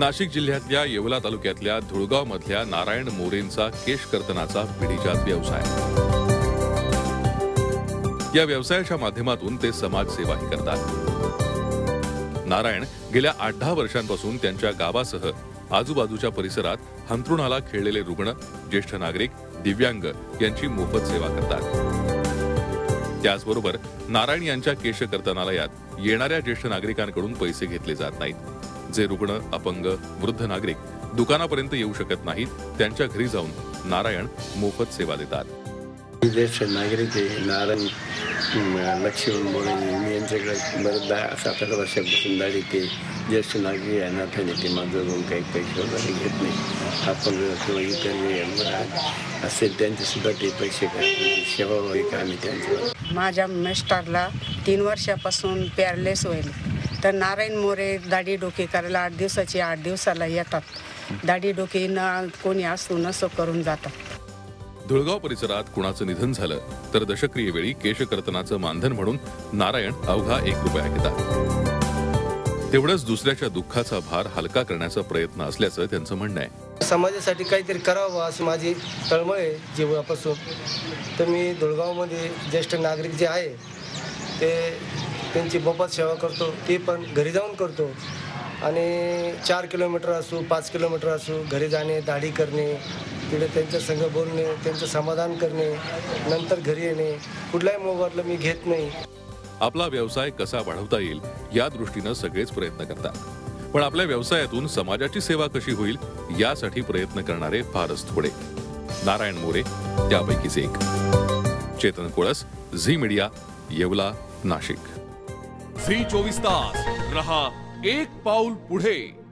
नाशिक जिल्ह्यातल्या येवला तालुक्यातल्या धुळगाव मधल्या नारायण मोरेंचा केश कर्तनाचा पिढीजात व्यवसाय। या व्यवसायाच्या माध्यमातून ते समाजसेवाही करतात। नारायण गेल्या 8-10 वर्षांपासून त्यांच्या गावासह आजूबाजूच्या परिसरात अंथरुणाला खिळलेले रुग्ण, ज्येष्ठ नागरिक, दिव्यांग यांची मोफत सेवा करतात। त्याचबरोबर नारायण यांच्या केश कर्तनालयात येणाऱ्या ज्येष्ठ नागरिकांकडून पैसे घेतले जात नाहीत। जे रुग्ण, अपंग, वृद्ध नागरिक दुकानापर्यंत येऊ शकत नाहीत त्यांच्या घरी जाऊन नारायण मोफत सेवा देतात। ज्येष्ठ नागरिक नारायण लक्ष्मण मोरे यांच्याकडे बरेच 10-7 वर्षापासून दाढी ते ज्येष्ठ नागरिक आहे ना, ते माझं काही पैसे वगैरे घेत नाही। अपंग किंवा इतर असेल त्यांचे सुद्धा ते पैसे सेवा वगैरे आम्ही त्यांच्या। माझ्या मिस्टरला 3 वर्षापासून पॅरालिस होईल, तर नारायण मोरे दाढी डोके करायला 8 दिवसाची 8 दिवसाला येतात। दाढी डोके न कोणी असो नसो करून जातात। धुळगाव परिसरात कुणाचं निधन झालं तर दशक्रियेवेळी केश कर्तनाचं मानधन म्हणून नारायण अवघा 1 रुपया घेतात। तेवढंच दुसऱ्याच्या दुःखाचा भार हलका करण्याचा प्रयत्न असल्याचं त्यांचं म्हणणं आहे। समाजासाठी काहीतरी करावं अशी माझी तळमळ आहे जीवापासून। तर मी धुळगावमध्ये ज्येष्ठ नागरिक जे आहे ते त्यांची मोफत सेवा करतो, ते पण घरी जाऊन करतो। आणि 4 किलोमीटर असो 5 किलोमीटर असो घरी जाणे, दाढी करणे, तिथे त्यांच्या संग बोलणे, त्यांचं समाधान करणे, नंतर घरी येणे, कुठलाही मोबदला मी घेत नाही। आपला व्यवसाय कसा वाढवता येईल या दृष्टीनं सगळेच प्रयत्न करतात, पण आपल्या व्यवसायातून समाजाची सेवा कशी होईल यासाठी प्रयत्न करणारे फारच थोडे। नारायण मोरे त्यापैकीच एक। चेतन कोळस, झी मीडिया, येवला, नाशिक। झी 24 तास रहा एक पाऊल पुढे।